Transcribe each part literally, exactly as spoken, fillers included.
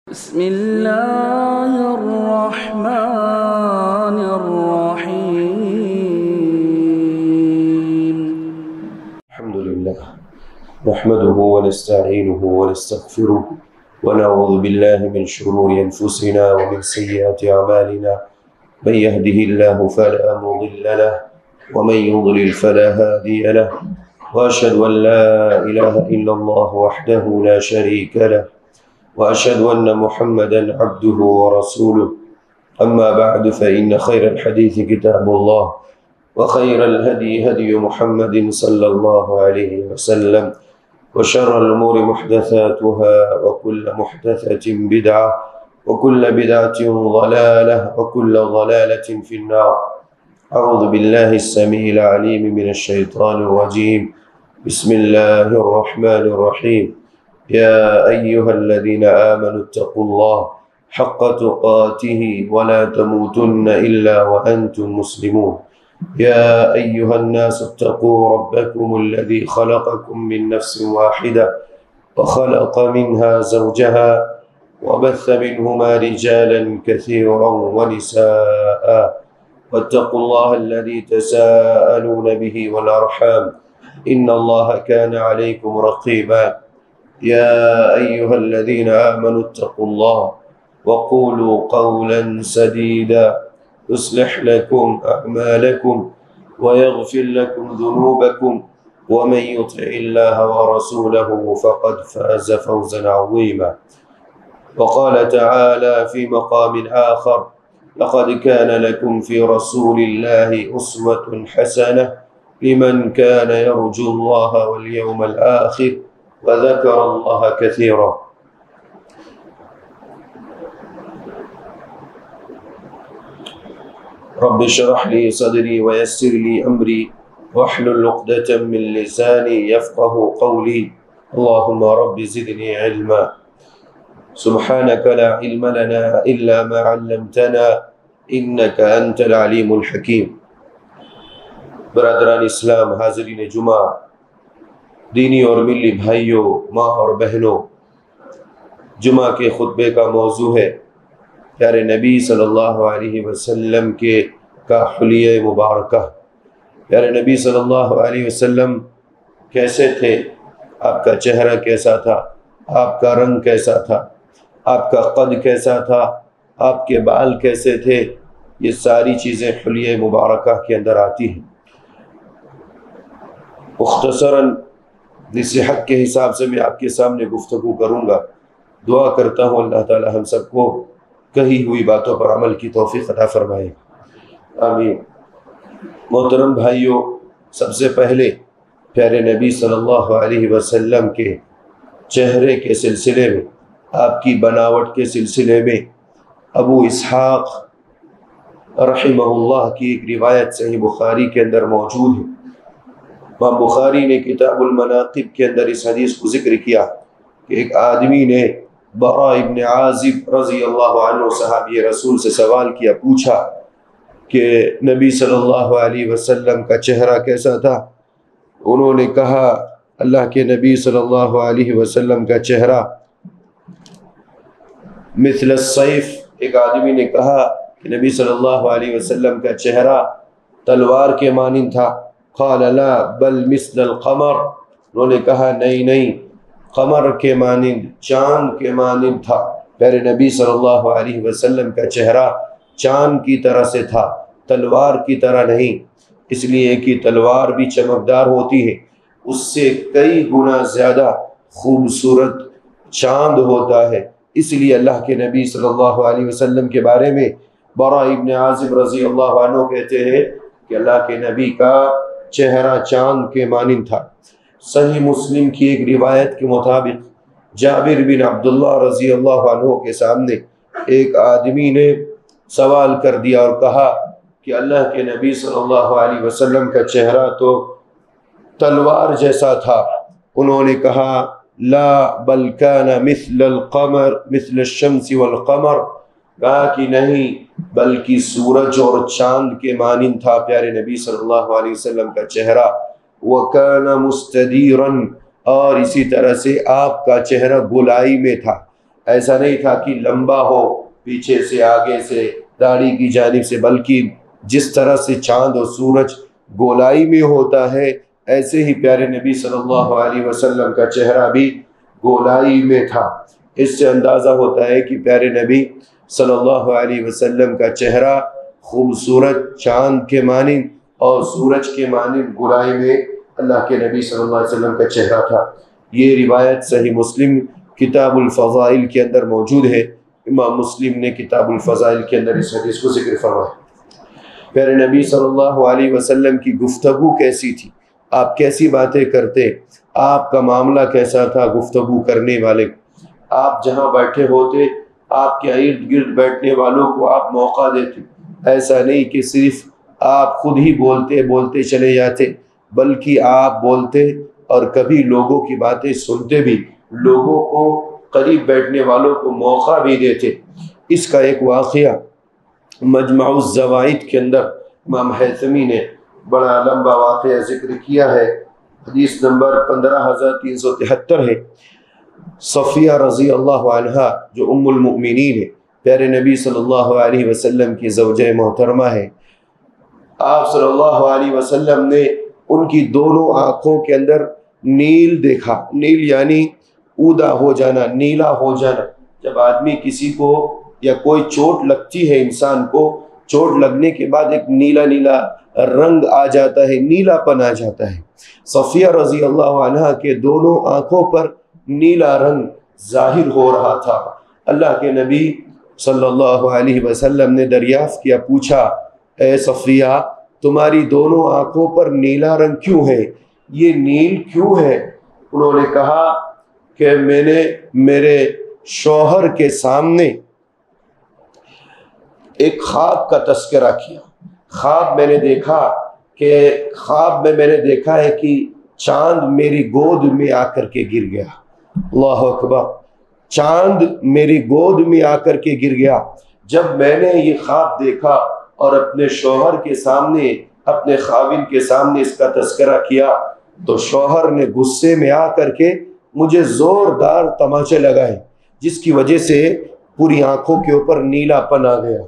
بسم الله الرحمن الرحيم. الحمد لله نحمده ونستعينه ونستغفره ونعوذ بالله من شرور أنفسنا ومن سيئات أعمالنا. من يهده الله فلا مضل له ومن يضلل فلا هادي له، وأشهد أن لا إله إلا الله وحده لا شريك له، وأشهد أن محمدا عبده ورسوله. أما بعد فإن خير الحديث كتاب الله، وخير الهدي هدي محمد صلى الله عليه وسلم، وشر الأمور محدثاتها، وكل محدثة بدعة، وكل بدعة ضلالة، وكل ضلالة في النار. أعوذ بالله السميع العليم من الشيطان الرجيم. بسم الله الرحمن الرحيم. يا أيها الذين آمنوا اتقوا الله حق تقاته ولا تموتن إلا وأنتم مسلمون. يا أيها الناس اتقوا ربكم الذي خلقكم من نفس واحدة وخلق منها زوجها وبث منهما رجالا كثيرا ونساء، واتقوا الله الذي تساءلون به والأرحام إن الله كان عليكم رقيبا. يا أيها الذين آمنوا اتقوا الله وقولوا قولا سديدا يصلح لكم أعمالكم ويغفر لكم ذنوبكم، ومن يطع الله ورسوله فقد فاز فوزا عظيما. وقال تعالى في مقام آخر: لقد كان لكم في رسول الله أسوة حسنة لمن كان يرجو الله واليوم الآخر وذكر الله كثيرا. رب اشرح لي صدري ويسر لي أمري واحلل عقدة من لساني يفقه قولي. اللهم رب زدني علما. سبحانك لا علم لنا إلا ما علمتنا إنك أنت العليم الحكيم. برادران اسلام، حاضرین جمعہ، دینی اور ملی بھائیوں، ماں اور بہنوں، جمعہ کے خطبے کا موضوع ہے پیارے نبی صلی اللہ علیہ وسلم کے کا حلیہ مبارکہ۔ پیارے نبی صلی اللہ علیہ وسلم کیسے تھے؟ آپ کا چہرہ کیسا تھا؟ آپ کا رنگ کیسا تھا؟ آپ کا قد کیسا تھا؟ آپ کے بال کیسے تھے؟ یہ ساری چیزیں حلیہ مبارکہ کے اندر آتی ہیں۔ مختصراً صحت کے حساب سے میں آپ کے سامنے گفتگو کروں گا۔ دعا کرتا ہوں اللہ تعالی ہم سب کو کہی ہوئی باتوں پر عمل کی توفیق عطا فرمائے، آمین۔ محترم بھائیوں، سب سے پہلے پیارے نبی صلی اللہ علیہ وسلم کے چہرے کے سلسلے میں، آپ کی بناوٹ کے سلسلے میں ابو اسحاق رحمہ اللہ کی ایک روایت صحیح بخاری کے اندر موجود ہے۔ امام بخاری نے کتاب المناقب کے اندر اس حدیث کو ذکر کیا کہ ایک آدمی نے براء ابن عازب رضی اللہ عنہ صحابی رسول سے سوال کیا، پوچھا کہ نبی صلی اللہ علیہ وسلم کا چہرہ کیسا تھا؟ انہوں نے کہا اللہ کے نبی صلی اللہ علیہ وسلم کا چہرہ مثل السیف۔ ایک آدمی نے کہا کہ نبی صلی اللہ علیہ وسلم کا چہرہ تلوار کے مانند تھا۔ قال لا بل مثل القمر۔ انہوں نے کہا نہیں نہیں، قمر کے مانند، چاند کے مانند تھا۔ پیارے نبی صلی اللہ علیہ وسلم کا چہرہ چاند کی طرح سے تھا، تلوار کی طرح نہیں، اس لیے کہ تلوار بھی چمکدار ہوتی ہے، اس سے کئی گنا زیادہ خوبصورت چاند ہوتا ہے۔ اس لیے اللہ کے نبی صلی اللہ علیہ وسلم کے بارے میں براء ابن عازب رضی اللہ عنہ کہتے ہیں کہ اللہ کے نبی کا چہرہ چاند کے مانند تھا۔ صحیح مسلم کی ایک روایت کے مطابق جابر بن عبداللہ رضی اللہ عنہ کے سامنے ایک آدمی نے سوال کر دیا اور کہا کہ اللہ کے نبی صلی اللہ علیہ وسلم کا چہرہ تو تلوار جیسا تھا۔ انہوں نے کہا لا بل کان مثل القمر مثل الشمس والقمر، کہا کہ نہیں بلکہ سورج اور چاند کے مانند تھا پیارے نبی صلی اللہ علیہ وسلم کا چہرہ۔ وَكَانَ مُسْتَدِيرًا، اور اسی طرح سے آپ کا چہرہ گلائی میں تھا، ایسا نہیں تھا کہ لمبا ہو پیچھے سے آگے سے داڑھی کی جانب سے، بلکہ جس طرح سے چاند اور سورج گولائی میں ہوتا ہے ایسے ہی پیارے نبی صلی اللہ علیہ وسلم کا چہرہ بھی گولائی میں تھا۔ اس سے اندازہ ہوتا ہے کہ پیارے نبی صلی اللہ علیہ وسلم کا چہرہ خوبصورت چاند کے مانند اور سورج کے مانند گولائی میں اللہ کے نبی صلی اللہ علیہ وسلم کا چہرہ تھا۔ یہ روایت صحیح مسلم کتاب الفضائل کے اندر موجود ہے۔ امام مسلم نے کتاب الفضائل کے اندر اس حدیث کو ذکر فرمایا۔ پیارے نبی صلی اللہ علیہ وسلم کی گفتگو کیسی تھی، آپ کیسی باتیں کرتے، آپ کا معاملہ کیسا تھا گفتگو کرنے والے، آپ جہاں بیٹھے ہوتے آپ کے ارد گرد بیٹھنے والوں کو آپ موقع دیتے، ایسا نہیں کہ صرف آپ خود ہی بولتے بولتے چلے جاتے، بلکہ آپ بولتے اور کبھی لوگوں کی باتیں سنتے بھی، لوگوں کو قریب بیٹھنے والوں کو موقع بھی دیتے۔ اس کا ایک واقعہ مجمع الزوائد کے اندر امام حیثمی نے بڑا لمبا واقعہ ذکر کیا ہے، حدیث نمبر پندرہ ہزار تین سو تہتر ہے۔ صفیہ رضی اللہ عنہ جو ام المؤمنین ہے، پیارے نبی صلی اللہ علیہ وسلم کی زوجہ محترمہ ہے، آپ صلی اللہ علیہ وسلم نے ان کی دونوں آنکھوں کے اندر نیل دیکھا۔ نیل یعنی اودا ہو جانا، نیلا ہو جانا۔ جب آدمی کسی کو یا کوئی چوٹ لگتی ہے، انسان کو چوٹ لگنے کے بعد ایک نیلا نیلا رنگ آ جاتا ہے، نیلا پن آ جاتا ہے۔ صفیہ رضی اللہ عنہ کے دونوں آنکھوں پر نیلا رنگ ظاہر ہو رہا تھا۔ اللہ کے نبی صلی اللہ علیہ وسلم نے دریافت کیا، پوچھا اے صفیہ تمہاری دونوں آنکھوں پر نیلا رنگ کیوں ہے، یہ نیل کیوں ہے؟ انہوں نے کہا کہ میں نے میرے شوہر کے سامنے ایک خواب کا تذکرہ کیا، خواب میں نے دیکھا کہ خواب میں میں نے دیکھا ہے کہ چاند میری گود میں آ کر کے گر گیا۔ اللہ اکبر، چاند میری گود میں آ کر کے گر گیا۔ جب میں نے یہ خواب دیکھا اور اپنے شوہر کے سامنے، اپنے خاوند کے سامنے اس کا تذکرہ کیا تو شوہر نے غصے میں آ کر کے مجھے زوردار تماچے لگائے، جس کی وجہ سے پوری آنکھوں کے اوپر نیلا پن آ گیا۔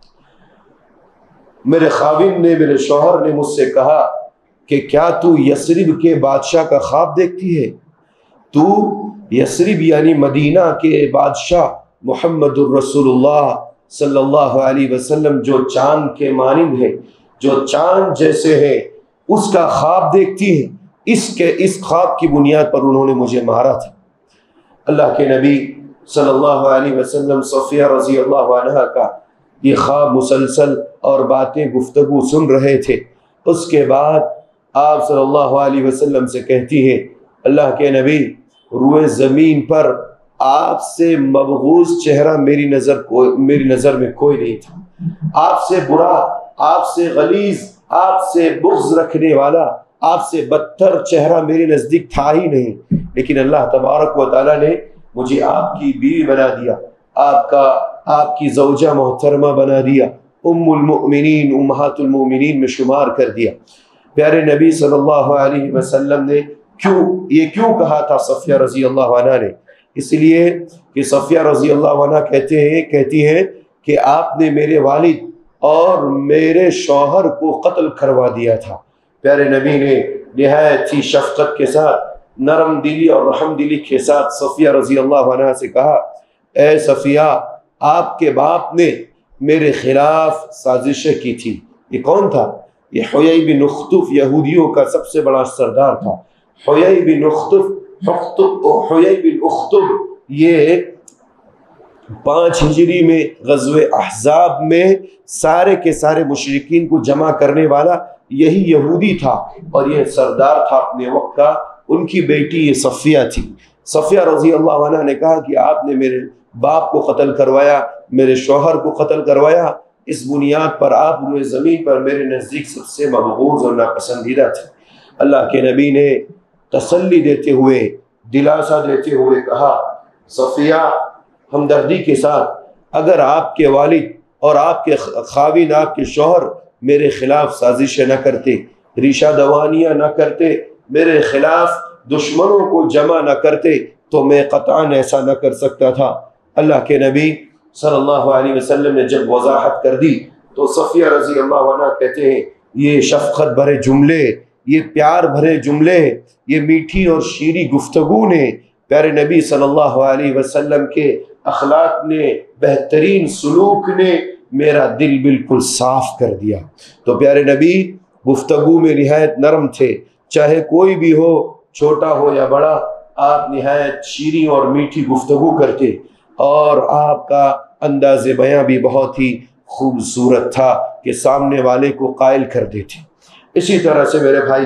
میرے خاوند نے، میرے شوہر نے مجھ سے کہا کہ کیا تو یثرب کے بادشاہ کا خواب دیکھتی ہے؟ تو یثرب یعنی مدینہ کے بادشاہ محمد الرسول اللہ صلی اللہ علیہ وسلم جو چاند کے مانند ہے، جو چاند جیسے ہے، اس کا خواب دیکھتی ہے؟ اس کے اس خواب کی بنیاد پر انہوں نے مجھے مارا تھا۔ اللہ کے نبی صلی اللہ علیہ وسلم صفیہ رضی اللہ عنہ کا یہ خواب مسلسل اور باتیں گفتگو سن رہے تھے۔ اس کے بعد آپ صلی اللہ علیہ وسلم سے کہتی ہیں، اللہ کے نبی روئے زمین پر آپ سے مبغوض چہرہ میری نظر کو میری نظر میں کوئی نہیں تھا۔ آپ سے برا، آپ سے غلیظ، آپ سے بغض رکھنے والا، آپ سے بدتر چہرہ میرے نزدیک تھا ہی نہیں، لیکن اللہ تبارک و تعالیٰ نے مجھے آپ کی بیوی بنا دیا، آپ کا آپ کی زوجہ محترمہ بنا دیا، ام المؤمنین، امہات المؤمنین میں شمار کر دیا۔ پیارے نبی صلی اللہ علیہ وسلم نے کیوں یہ کیوں کہا تھا صفیہ رضی اللہ عنہ نے؟ اس لیے کہ صفیہ رضی اللہ عنہ کہتے ہیں کہتی ہیں کہ آپ نے میرے والد اور میرے شوہر کو قتل کروا دیا تھا۔ پیارے نبی نے نہایت ہی شفقت کے ساتھ، نرم دلی اور رحم دلی کے ساتھ صفیہ رضی اللہ عنہ سے کہا، اے صفیہ آپ کے باپ نے میرے خلاف سازشیں کی تھی۔ یہ کون تھا؟ یہ حیی بن اخطب، یہودیوں کا سب سے بڑا سردار تھا۔ حیی بن اخطب حیی بن اخطب یہ پانچ ہجری میں غزوہ احزاب میں سارے کے سارے مشرکین کو جمع کرنے والا یہی یہودی تھا، اور یہ سردار تھا اپنے وقت کا۔ ان کی بیٹی یہ صفیہ تھی۔ صفیہ رضی اللہ عنہ نے کہا کہ آپ نے میرے باپ کو قتل کروایا، میرے شوہر کو قتل کروایا، اس بنیاد پر آپ روئے زمین پر میرے نزدیک سب سے مبغوض اور ناپسندیدہ تھے۔ اللہ کے نبی نے تسلی دیتے ہوئے، دلاسا دیتے ہوئے کہا، صفیہ ہمدردی کے ساتھ، اگر آپ کے والد اور آپ کے خاوند، آپ کے شوہر میرے خلاف سازشیں نہ کرتے، ریشہ دوانیاں نہ کرتے، میرے خلاف دشمنوں کو جمع نہ کرتے، تو میں قطعاً ایسا نہ کر سکتا تھا۔ اللہ کے نبی صلی اللہ علیہ وسلم نے جب وضاحت کر دی تو صفیہ رضی اللہ عنہ کہتے ہیں یہ شفقت بھرے جملے، یہ پیار بھرے جملے، یہ میٹھی اور شیریں گفتگو نے، پیارے نبی صلی اللہ علیہ وسلم کے اخلاق نے، بہترین سلوک نے میرا دل بالکل صاف کر دیا۔ تو پیارے نبی گفتگو میں نہایت نرم تھے، چاہے کوئی بھی ہو، چھوٹا ہو یا بڑا، آپ نہایت شیریں اور میٹھی گفتگو کرتے، اور آپ کا انداز بیاں بھی بہت ہی خوبصورت تھا کہ سامنے والے کو قائل کر دیتے۔ اسی طرح سے میرے بھائی،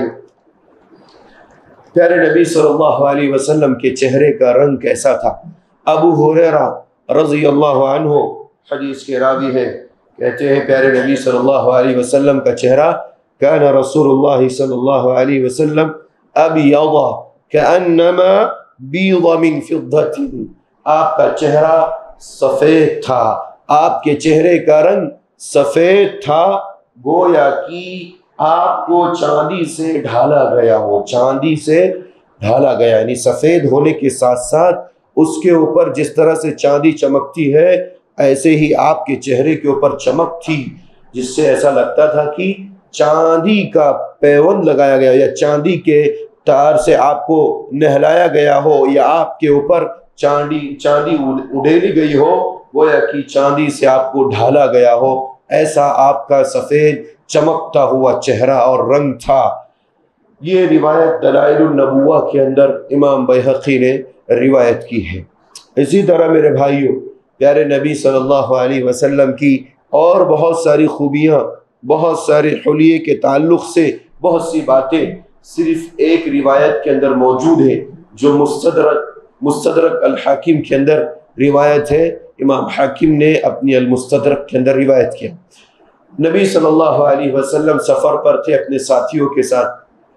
پیارے نبی صلی اللہ علیہ وسلم کے چہرے کا رنگ کیسا تھا؟ ابو ہریرہ رضی اللہ عنہ حدیث کے راوی ہے، کہتے ہیں پیارے نبی صلی اللہ علیہ وسلم کا چہرہ کان رسول اللہ صلی اللہ علیہ وسلم ابیض کانما بیض من فضة، آپ کا چہرہ سفید تھا، آپ کے چہرے کا رنگ سفید تھا، گویا کہ آپ کو چاندی سے ڈھالا گیا ہو، چاندی سے ڈھالا گیا، یعنی سفید ہونے کے ساتھ ساتھ اس کے اوپر جس طرح سے چاندی چمکتی ہے ایسے ہی آپ کے چہرے کے اوپر چمک تھی، جس سے ایسا لگتا تھا کہ چاندی کا پیوند لگایا گیا یا چاندی کے تار سے آپ کو نہلایا گیا ہو، یا آپ کے اوپر چاندی چاندی اڈیلی گئی ہو، گویا کہ چاندی سے آپ کو ڈھالا گیا ہو، ایسا آپ کا سفید چمکتا ہوا چہرہ اور رنگ تھا۔ یہ روایت دلائل النبوہ کے اندر امام بیہقی نے روایت کی ہے۔ اسی طرح میرے بھائیوں، پیارے نبی صلی اللہ علیہ وسلم کی اور بہت ساری خوبیاں، بہت سارے حلیے کے تعلق سے بہت سی باتیں صرف ایک روایت کے اندر موجود ہیں، جو مستدرک مستدرک الحاکم کے اندر روایت ہے، امام حاکم نے اپنی المستدرک کے اندر روایت کیا۔ نبی صلی اللہ علیہ وسلم سفر پر تھے اپنے ساتھیوں کے ساتھ،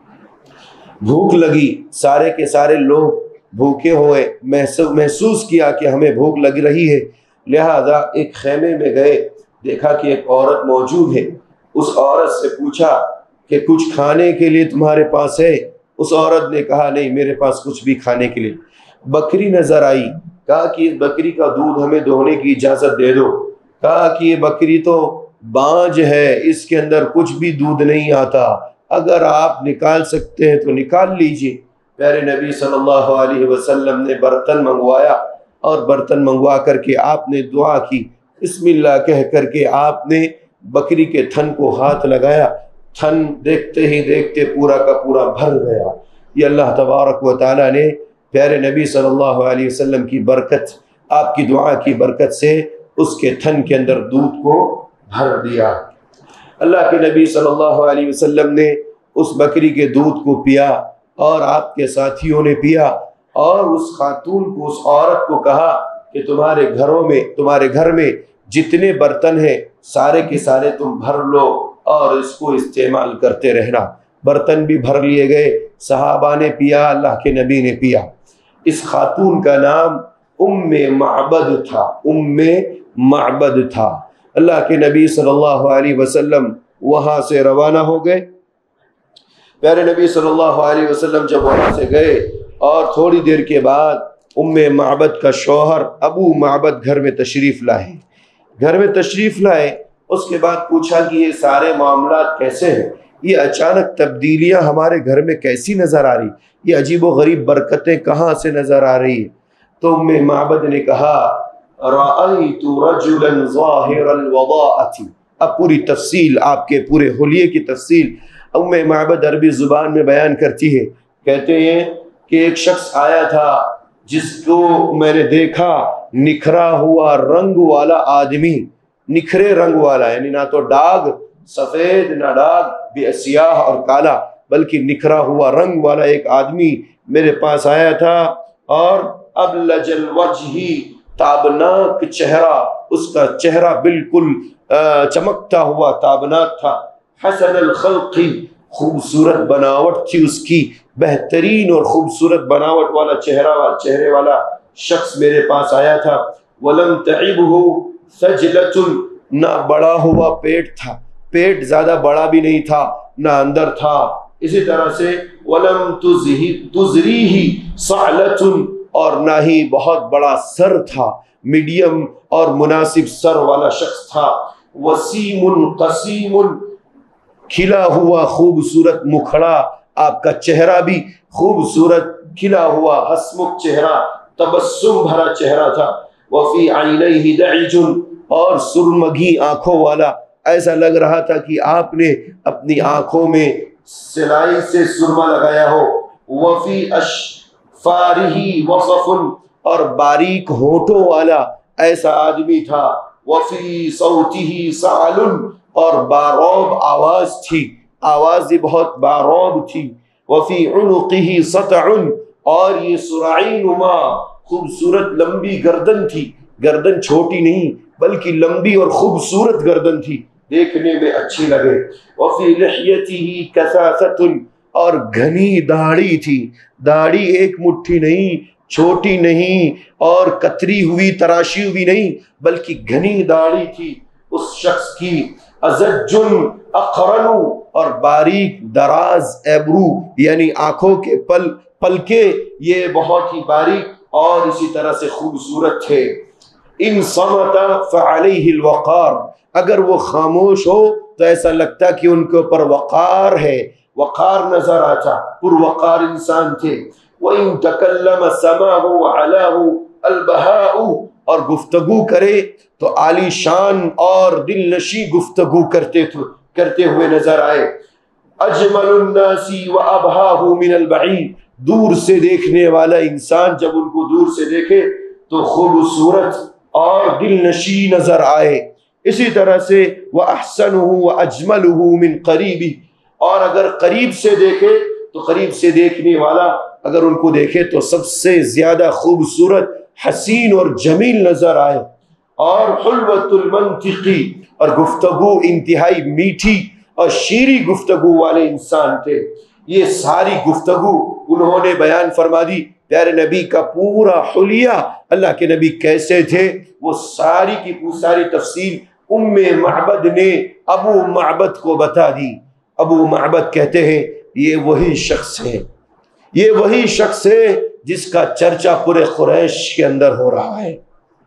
بھوک لگی، سارے کے سارے لوگ بھوکے ہوئے، محسوس کیا کہ ہمیں بھوک لگ رہی ہے، لہذا ایک خیمے میں گئے، دیکھا کہ ایک عورت موجود ہے، اس عورت سے پوچھا کہ کچھ کھانے کے لیے تمہارے پاس ہے؟ اس عورت نے کہا نہیں، میرے پاس کچھ بھی کھانے کے لیے۔ بکری نظر آئی، کہا کہ اس بکری کا دودھ ہمیں دوہنے کی اجازت دے دو، کہا کہ یہ بکری تو بانج ہے، اس کے اندر کچھ بھی دودھ نہیں آتا، اگر آپ نکال سکتے ہیں تو نکال لیجئے۔ پیارے نبی صلی اللہ علیہ وسلم نے برتن منگوایا، اور برتن منگوا کر کے آپ نے دعا کی، بسم اللہ کہہ کر کے آپ نے بکری کے تھن کو ہاتھ لگایا، تھن دیکھتے ہی دیکھتے پورا کا پورا بھر گیا۔ یہ اللہ تبارک و تعالیٰ نے پیارے نبی صلی اللہ علیہ وسلم کی برکت، آپ کی دعا کی برکت سے اس کے تھن کے اندر دودھ کو بھر دیا۔ اللہ کے نبی صلی اللہ علیہ وسلم نے اس بکری کے دودھ کو پیا، اور آپ کے ساتھیوں نے پیا، اور اس خاتون کو، اس عورت کو کہا کہ تمہارے گھروں میں، تمہارے گھر میں جتنے برتن ہیں سارے کے سارے تم بھر لو اور اس کو استعمال کرتے رہنا۔ برتن بھی بھر لیے گئے، صحابہ نے پیا، اللہ کے نبی نے پیا۔ اس خاتون کا نام ام معبد تھا، ام معبد تھا۔ اللہ کے نبی صلی اللہ علیہ وسلم وہاں سے روانہ ہو گئے۔ پیارے نبی صلی اللہ علیہ وسلم جب وہاں سے گئے، اور تھوڑی دیر کے بعد ام معبد کا شوہر ابو معبد گھر میں تشریف لائے گھر میں تشریف لائے اس کے بعد پوچھا کہ یہ سارے معاملات کیسے ہیں، یہ اچانک تبدیلیاں ہمارے گھر میں کیسی نظر آ رہی، یہ عجیب و غریب برکتیں کہاں سے نظر آ رہی ہیں؟ تو ام معبد نے کہا رأیت رجلا ظاہر الوضاءۃ۔ اب پوری تفصیل، آپ کے پورے حلیے کی تفصیل ام معبد عربی زبان میں بیان کرتی ہے۔ کہتے ہیں کہ ایک شخص آیا تھا جس کو میں نے دیکھا، نکھرا ہوا رنگ والا آدمی، نکھرے رنگ والا، یعنی نہ تو داغ سفید نہ داغ بھی سیاہ اور کالا، بلکہ نکھرا ہوا رنگ والا ایک آدمی میرے پاس آیا تھا، اور ابلج الوجہ، تابناک چہرہ، اس کا چہرہ بالکل چمکتا ہوا تابناک تھا، حسن الخلق، خوبصورت بناوٹ تھی اس کی، بہترین اور خوبصورت بناوٹ والا چہرہ والا چہرے والا شخص میرے پاس آیا تھا۔ ولم تعبہ سجلۃ، نہ بڑا ہوا پیٹ تھا، پیٹ زیادہ بڑا بھی نہیں تھا نہ اندر تھا۔ اسی طرح سے ولم تزریہ صعلۃ، اور نہ ہی بہت بڑا سر تھا، میڈیم اور مناسب سر والا شخص تھا. وسیم قسیم، کھلا ہوا خوبصورت مکھڑا، آپ کا چہرہ بھی خوبصورت کھلا ہوا ہسمکھ چہرہ، تبسم بھرا چہرہ تھا. وفی عینیہ دعج، اور سرمگی آنکھوں والا، ایسا لگ رہا تھا کہ آپ نے اپنی آنکھوں میں سلائی سے سرما لگایا ہو. وفی اشفارہ وصف، اور باریک ہونٹوں والا ایسا آدمی تھا. وفی صوتہ سعل، اور باروب آواز تھی، آواز بہت باروب تھی. وفی عنقہ سطع، اور یہ سرائی نما خوبصورت لمبی گردن تھی، گردن چھوٹی نہیں بلکہ لمبی اور خوبصورت گردن تھی، دیکھنے میں اچھی لگے. وفی لحیتہ کثافۃ، اور گھنی داڑھی تھی، داڑھی ایک مٹھی نہیں، چھوٹی نہیں اور کتری ہوئی تراشی ہوئی نہیں، بلکہ گھنی داڑھی تھی اس شخص کی. ازج اقرن، اور باریک دراز ایبرو یعنی آنکھوں کے پل پلکے یہ بہت ہی باریک اور اسی طرح سے خوبصورت تھے. ان صمت فعلیہ الوقار، اگر وہ خاموش ہو تو ایسا لگتا کہ ان کے اوپر وقار ہے، وقار نظر آتا، پروقار انسان تھے. وَإِن تَكَلَّمَ سَمَاهُ وَعَلَاهُ الْبَهَاءُ، اور گفتگو کرے تو عالی شان اور دل نشیں گفتگو کرتے کرتے ہوئے نظر آئے. اجمل الناس وابهاه من البعید، دور سے دیکھنے والا انسان جب ان کو دور سے دیکھے تو خوبصورت اور دل نشیں نظر آئے. اسی طرح سے وَأَحْسَنُهُ وَأَجْمَلُهُ مِنْ قَرِيبِ، اور اگر قریب سے دیکھے تو قریب سے دیکھنے والا اگر ان کو دیکھے تو سب سے زیادہ خوبصورت، حسین اور جمیل نظر آئے. اور حلوۃ المنطقی، اور گفتگو انتہائی میٹھی اور شیریں گفتگو والے انسان تھے. یہ ساری گفتگو انہوں نے بیان فرما دی. پیارے نبی کا پورا حلیہ، اللہ کے نبی کیسے تھے، وہ ساری کی ساری تفصیل ام معبد نے ابو معبد کو بتا دی. ابو معبد کہتے ہیں یہ وہی شخص ہے، یہ وہی شخص ہے جس کا چرچا پورے قریش کے اندر ہو رہا ہے.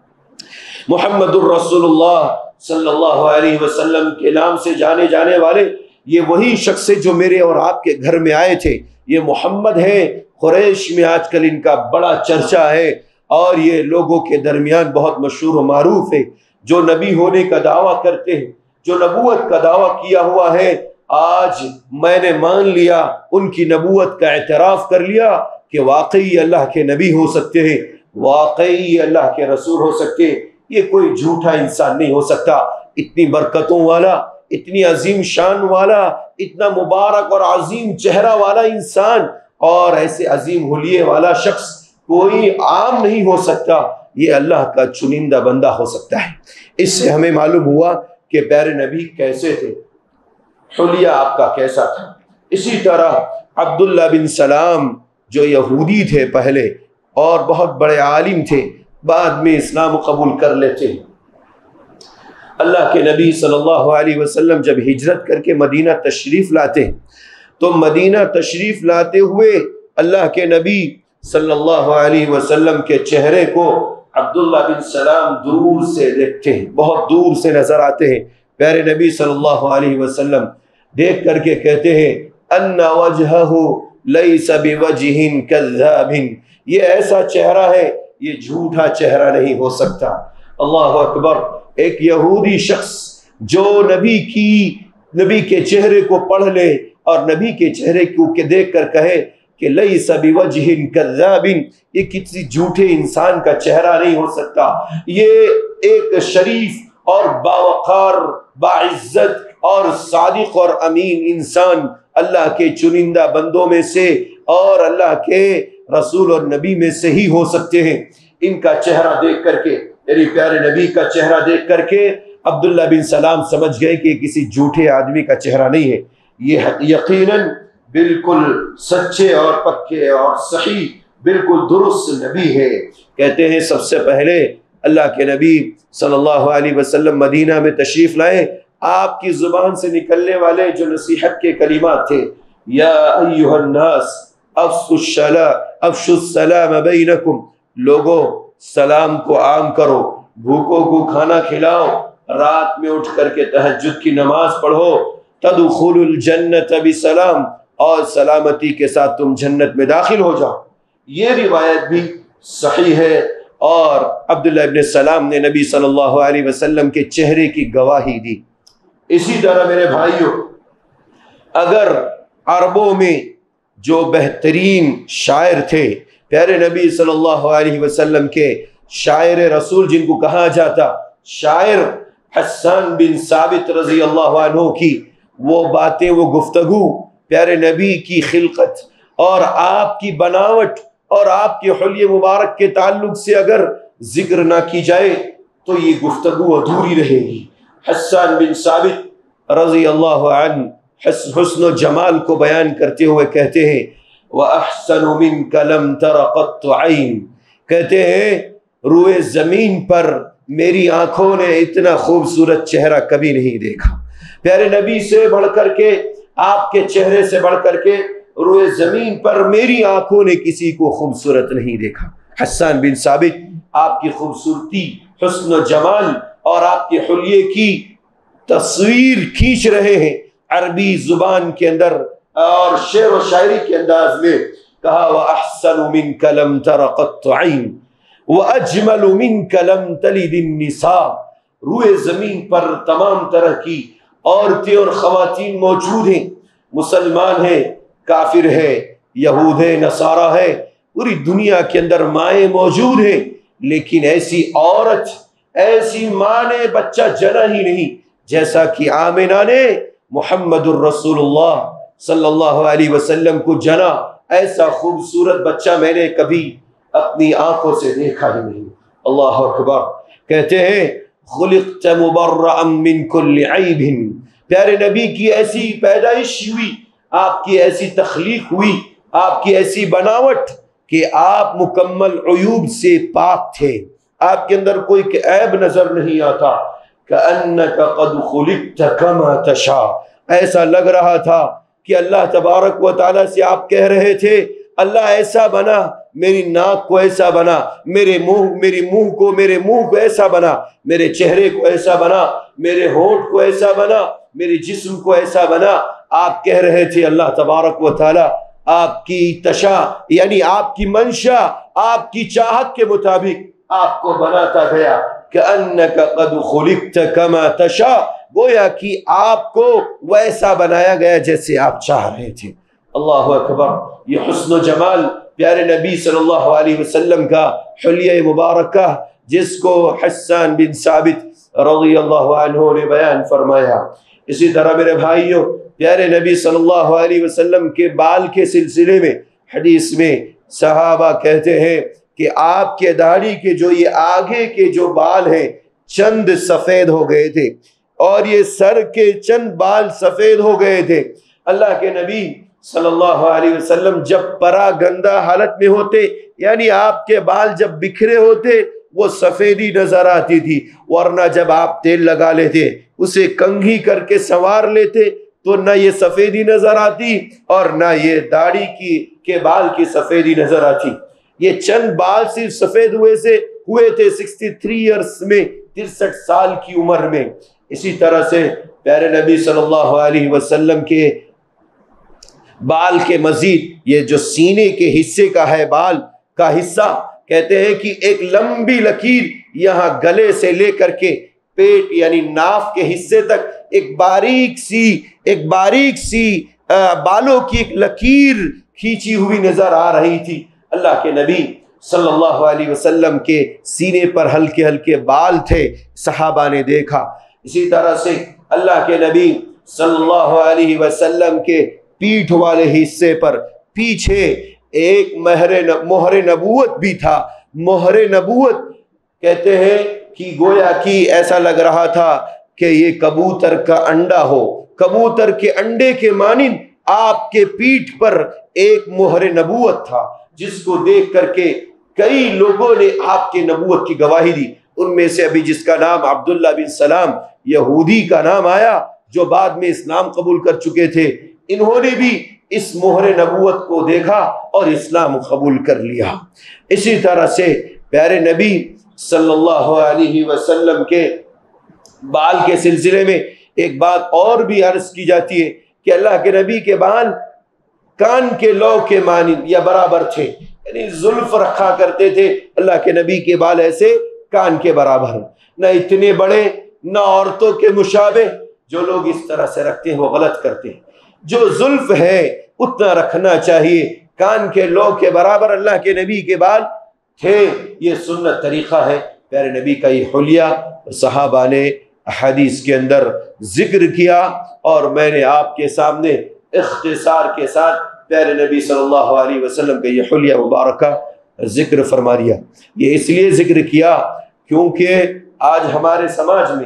محمد الرسول اللہ صلی اللہ علیہ وسلم کے نام سے جانے جانے والے یہ وہی شخص ہے جو میرے اور آپ کے گھر میں آئے تھے. یہ محمد ہے، قریش میں آج کل ان کا بڑا چرچا ہے اور یہ لوگوں کے درمیان بہت مشہور و معروف ہے. جو نبی ہونے کا دعویٰ کرتے ہیں، جو نبوت کا دعویٰ کیا ہوا ہے، آج میں نے مان لیا، ان کی نبوت کا اعتراف کر لیا کہ واقعی اللہ کے نبی ہو سکتے ہیں، واقعی اللہ کے رسول ہو سکتے ہیں. یہ کوئی جھوٹا انسان نہیں ہو سکتا. اتنی برکتوں والا، اتنی عظیم شان والا، اتنا مبارک اور عظیم چہرہ والا انسان اور ایسے عظیم حلیے والا شخص کوئی عام نہیں ہو سکتا. یہ اللہ کا چنندہ بندہ ہو سکتا ہے. اس سے ہمیں معلوم ہوا کہ پیارے نبی کیسے تھے، حلیہ آپ کا کیسا تھا. اسی طرح عبداللہ بن سلام جو یہودی تھے پہلے اور بہت بڑے عالم تھے، بعد میں اسلام قبول کر لیتے ہیں. اللہ کے نبی صلی اللہ علیہ وسلم جب ہجرت کر کے مدینہ تشریف لاتے ہیں تو مدینہ تشریف لاتے ہوئے اللہ کے نبی صلی اللہ علیہ وسلم کے چہرے کو عبداللہ بن سلام دور سے دیکھتے ہیں، بہت دور سے نظر آتے ہیں. پیارے نبی صلی اللہ علیہ وسلم دیکھ کر کے کہتے ہیں ان وجہہ لیس بوجہ کذاب، یہ ایسا چہرہ ہے، یہ جھوٹا چہرہ نہیں ہو سکتا. اللہ اکبر. ایک یہودی شخص جو نبی کی نبی کے چہرے کو پڑھ لے اور نبی کے چہرے کو دیکھ کر کہے کہ لیس بوجہ کذاب، یہ کسی جھوٹے انسان کا چہرہ نہیں ہو سکتا، یہ ایک شریف اور باوقار، باعزت اور صادق اور امین انسان، اللہ کے چنندہ بندوں میں سے اور اللہ کے رسول اور نبی میں سے ہی ہو سکتے ہیں. ان کا چہرہ دیکھ کر کے، میرے پیارے نبی کا چہرہ دیکھ کر کے عبداللہ بن سلام سمجھ گئے کہ کسی جھوٹے آدمی کا چہرہ نہیں ہے، یہ یقیناً بالکل سچے اور پکے اور صحیح بالکل درست نبی ہے. کہتے ہیں سب سے پہلے اللہ کے نبی صلی اللہ علیہ وسلم مدینہ میں تشریف لائے، آپ کی زبان سے نکلنے والے جو نصیحت کے کلمات تھے، یا ایھا الناس افشوا السلام افشوا السلام بینکم، لوگوں سلام کو عام کرو، بھوکوں کو کھانا کھلاؤ، رات میں اٹھ کر کے تہجد کی نماز پڑھو، تدخل الجنت بسلام، اور سلامتی کے ساتھ تم جنت میں داخل ہو جاؤ۔ یہ روایت بھی صحیح ہے، اور عبداللہ ابن سلام نے نبی صلی اللہ علیہ وسلم کے چہرے کی گواہی دی۔ اسی طرح میرے بھائیوں، اگر عربوں میں جو بہترین شاعر تھے، پیارے نبی صلی اللہ علیہ وسلم کے شاعر رسول جن کو کہا جاتا، شاعر حسان بن ثابت رضی اللہ عنہ کی وہ باتیں، وہ گفتگو، پیارے نبی کی خلقت اور آپ کی بناوٹ اور آپ کے حلیہ مبارک کے تعلق سے اگر ذکر نہ کی جائے تو یہ گفتگو ادھوری رہے گی۔ حسان بن ثابت رضی اللہ عنہ حسن و جمال کو بیان کرتے ہوئے کہتے ہیں وَأَحْسَنُ مِنْكَ لَمْ تَرَ قَطُّ عَيْن، کہتے ہیں روئے زمین پر میری آنکھوں نے اتنا خوبصورت چہرہ کبھی نہیں دیکھا۔ پیارے نبی سے بڑھ کر کے، آپ کے چہرے سے بڑھ کر کے روئے زمین پر میری آنکھوں نے کسی کو خوبصورت نہیں دیکھا۔ حسان بن ثابت آپ کی خوبصورتی، حسن و جمال اور آپ کے حلیے کی تصویر کھینچ رہے ہیں عربی زبان کے اندر اور شعر و شاعری کے انداز میں۔ کہا وَأَحْسَنُ مِنْكَ لَمْ تَرَ قَطُّ عَيْن وَأَجْمَلُ مِنْكَ لَمْ تَلِدِ النِّسَاء، روئے زمین پر تمام طرح کی عورتیں اور خواتین موجود ہیں، مسلمان ہیں، کافر ہے، یہود ہے، نصارہ ہے، پوری دنیا کے اندر مائیں موجود ہیں، لیکن ایسی عورت، ایسی ماں نے بچہ جنا ہی نہیں جیسا کہ آمنہ نے محمد الرسول اللہ صلی اللہ علیہ وسلم کو جنا۔ ایسا خوبصورت بچہ میں نے کبھی اپنی آنکھوں سے دیکھا ہی نہیں۔ اللہ اکبر۔ کہتے ہیں خلقت مبرأ من کل عیب، پیارے نبی کی ایسی پیدائش ہوئی، آپ کی ایسی تخلیق ہوئی، آپ کی ایسی بناوٹ کہ آپ مکمل عیوب سے پاک تھے، آپ کے اندر کوئی عیب نظر نہیں آتا۔ کأنک قد خلقت کما تشاء، ایسا لگ رہا تھا کہ اللہ تبارک و تعالیٰ سے آپ کہہ رہے تھے اللہ ایسا بنا، میری ناک کو ایسا بنا، میرے منہ میری منہ کو میرے منہ کو ایسا بنا، میرے چہرے کو ایسا بنا، میرے ہونٹ کو ایسا بنا، میرے جسم کو ایسا بنا۔ آپ کہہ رہے تھے اللہ تبارک و تعالیٰ آپ کی تشا یعنی آپ کی منشا، آپ کی چاہت کے مطابق آپ کو بناتا گیا۔ کأنک قد خلقت کما تشاء، گویا کہ آپ کو ویسا بنایا گیا جیسے آپ چاہ رہے تھے۔ اللہ اکبر۔ یہ حسن و جمال پیارے نبی صلی اللہ علیہ وسلم کا حلیہ مبارکہ جس کو حسان بن ثابت رضی اللہ عنہ نے بیان فرمایا۔ اسی طرح میرے بھائیوں، پیارے نبی صلی اللہ علیہ وسلم کے بال کے سلسلے میں حدیث میں صحابہ کہتے ہیں کہ آپ کے داڑھی کے جو یہ آگے کے جو بال ہیں چند سفید ہو گئے تھے، اور یہ سر کے چند بال سفید ہو گئے تھے۔ اللہ کے نبی صلی اللہ علیہ وسلم جب پرا گندہ حالت میں ہوتے، یعنی آپ کے بال جب بکھرے ہوتے، وہ سفیدی نظر آتی تھی، ورنہ جب آپ تیل لگا لیتے، اسے کنگھی کر کے سنوار لیتے تو نہ یہ سفیدی نظر آتی اور نہ یہ داڑھی کی کے بال کی سفیدی نظر آتی۔ یہ چند بال صرف سفید ہوئے سے ہوئے تھے سکسٹی تھری ایئرس میں، ترسٹھ سال کی عمر میں۔ اسی طرح سے پیارے نبی صلی اللہ علیہ وسلم کے بال کے مزید یہ جو سینے کے حصے کا ہے، بال کا حصہ، کہتے ہیں کہ ایک لمبی لکیر یہاں گلے سے لے کر کے پیٹ یعنی ناف کے حصے تک ایک باریک سی ایک باریک سی بالوں کی ایک لکیر کھینچی ہوئی نظر آ رہی تھی۔ اللہ کے نبی صلی اللہ علیہ وسلم کے سینے پر ہلکے ہلکے بال تھے، صحابہ نے دیکھا۔ اسی طرح سے اللہ کے نبی صلی اللہ علیہ وسلم کے پیٹھ والے حصے پر پیچھے ایک مہر مہر نبوت بھی تھا۔ مہر نبوت کہتے ہیں کہ گویا کہ ایسا لگ رہا تھا کہ یہ کبوتر کا انڈا ہو، کبوتر کے انڈے کے مانند آپ کے پیٹھ پر ایک مہر نبوت تھا، جس کو دیکھ کر کے کئی لوگوں نے آپ کے نبوت کی گواہی دی۔ ان میں سے ابھی جس کا نام عبداللہ بن سلام یہودی کا نام آیا، جو بعد میں اسلام قبول کر چکے تھے، انہوں نے بھی اس مہر نبوت کو دیکھا اور اسلام قبول کر لیا۔ اسی طرح سے پیارے نبی صلی اللہ علیہ وسلم کے بال کے سلسلے میں ایک بات اور بھی عرض کی جاتی ہے کہ اللہ کے نبی کے بال کان کے لو کے مانند یا برابر تھے، یعنی زلف رکھا کرتے تھے اللہ کے نبی کے بال ایسے کان کے برابر، نہ اتنے بڑے نہ عورتوں کے مشابہ۔ جو لوگ اس طرح سے رکھتے ہیں وہ غلط کرتے ہیں۔ جو زلف ہے اتنا رکھنا چاہیے، کان کے لو کے برابر اللہ کے نبی کے بال تھے۔ یہ سنت طریقہ ہے پیارے نبی کا، یہ حلیہ صحابہ نے حدیث کے اندر ذکر کیا، اور میں نے آپ کے سامنے اختصار کے ساتھ پیارے نبی صلی اللہ علیہ وسلم کا یہ حلیہ مبارکہ ذکر فرما دیا۔ یہ اس لیے ذکر کیا کیونکہ آج ہمارے سماج میں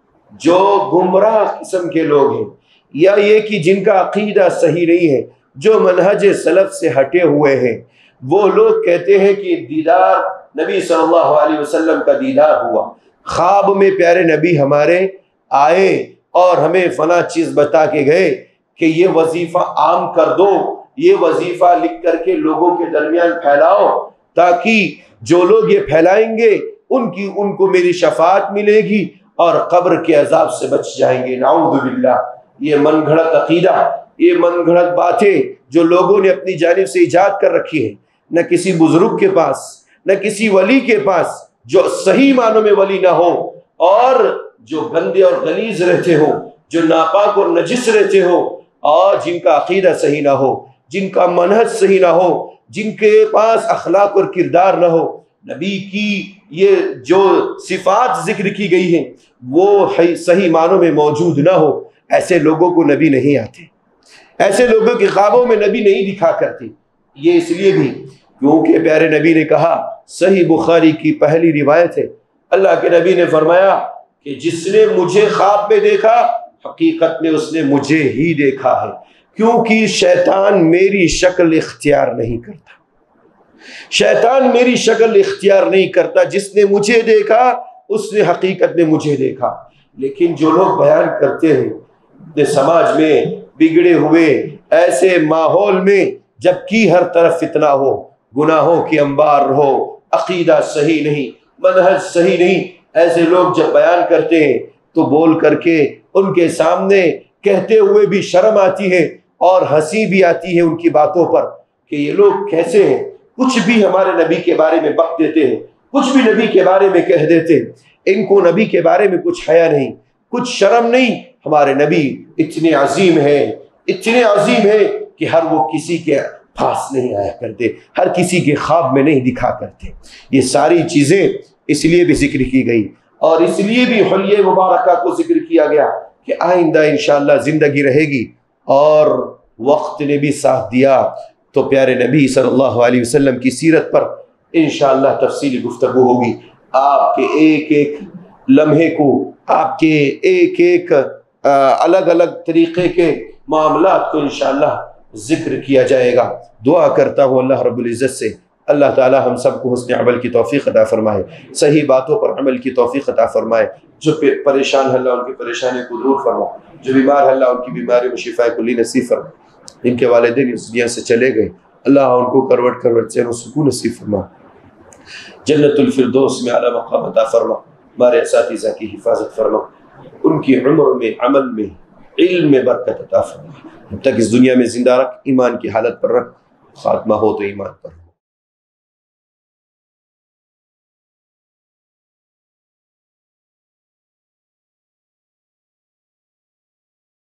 جو گمراہ قسم کے لوگ ہیں، یا یہ کہ جن کا عقیدہ صحیح نہیں ہے، جو منہج سلف سے ہٹے ہوئے ہیں، وہ لوگ کہتے ہیں کہ دیدار نبی صلی اللہ علیہ وسلم کا دیدار ہوا، خواب میں پیارے نبی ہمارے آئے اور ہمیں فلاں چیز بتا کے گئے کہ یہ وظیفہ عام کر دو، یہ وظیفہ لکھ کر کے لوگوں کے درمیان پھیلاؤ، تاکہ جو لوگ یہ پھیلائیں گے ان کی ان کو میری شفاعت ملے گی اور قبر کے عذاب سے بچ جائیں گے۔ نعوذ باللہ، یہ من گھڑت عقیدہ، یہ من گھڑت باتیں جو لوگوں نے اپنی جانب سے ایجاد کر رکھی ہے، نہ کسی بزرگ کے پاس نہ کسی ولی کے پاس جو صحیح معنوں میں ولی نہ ہو، اور جو گندے اور غلیظ رہتے ہو، جو ناپاک اور نجس رہتے ہو، اور جن کا عقیدہ صحیح نہ ہو، جن کا منہج صحیح نہ ہو، جن کے پاس اخلاق اور کردار نہ ہو، نبی کی یہ جو صفات ذکر کی گئی ہیں وہ صحیح معنوں میں موجود نہ ہو، ایسے لوگوں کو نبی نہیں آتے، ایسے لوگوں کے خوابوں میں نبی نہیں دکھا کرتے۔ یہ اس لیے بھی کیونکہ پیارے نبی نے کہا، صحیح بخاری کی پہلی روایت ہے، اللہ کے نبی نے فرمایا کہ جس نے مجھے خواب میں دیکھا حقیقت میں اس نے مجھے ہی دیکھا ہے، کیونکہ شیطان میری شکل اختیار نہیں کرتا، شیطان میری شکل اختیار نہیں کرتا، جس نے مجھے دیکھا اس نے حقیقت میں مجھے دیکھا۔ لیکن جو لوگ بیان کرتے ہیں اپنے سماج میں بگڑے ہوئے ایسے ماحول میں، جبکہ ہر طرف فتنہ ہو، گناہوں کی انبار ہو، عقیدہ صحیح نہیں، منہج صحیح نہیں، ایسے لوگ جب بیان کرتے ہیں تو بول کر کے ان کے سامنے کہتے ہوئے بھی شرم آتی ہے اور ہنسی بھی آتی ہے ان کی باتوں پر کہ یہ لوگ کیسے ہیں، کچھ بھی ہمارے نبی کے بارے میں بک دیتے ہیں، کچھ بھی نبی کے بارے میں کہہ دیتے ہیں، ان کو نبی کے بارے میں کچھ حیا نہیں، کچھ شرم نہیں۔ ہمارے نبی اتنے عظیم ہیں، اتنے عظیم ہیں کہ ہر وہ کسی کے پاس نہیں آیا کرتے، ہر کسی کے خواب میں نہیں دکھا کرتے۔ یہ ساری چیزیں اس لیے بھی ذکر کی گئی، اور اس لیے بھی حلیہ مبارکہ کو ذکر کیا گیا کہ آئندہ انشاءاللہ زندگی رہے گی اور وقت نے بھی ساتھ دیا تو پیارے نبی صلی اللہ علیہ وسلم کی سیرت پر انشاءاللہ تفصیلی گفتگو ہوگی۔ آپ کے ایک ایک لمحے کو، آپ کے ایک ایک الگ الگ طریقے کے معاملات کو انشاءاللہ ذکر کیا جائے گا۔ دعا کرتا ہوں اللہ رب العزت سے اللہ تعالی ہم سب کو حسن عمل کی توفیق عطا فرمائے، صحیح باتوں پر عمل کی توفیق عطا فرمائے، جو پریشان اللہ ان کی پریشانی کو دور فرمائے، جو بیمار اللہ ان کی بیماری میں شفاء کلی نصیب فرمائے، جن کے والدین اس دنیا سے چلے گئے اللہ ان کو کروٹ کروٹ سے سکون نصیب فرما، جنت الفردوس میں اعلیٰ مقام عطا فرما، ہمارے اساتذہ کی حفاظت فرما، ان کی عمر میں، عمل میں، علم میں برکت عطا فرما، جب تک اس دنیا میں زندہ رکھ، ایمان کی حالت پر رکھ، خاتمہ ہو تو ایمان پر۔